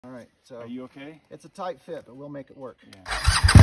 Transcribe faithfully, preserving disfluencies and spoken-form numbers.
All right, so are you okay? It's a tight fit, but we'll make it work. Yeah.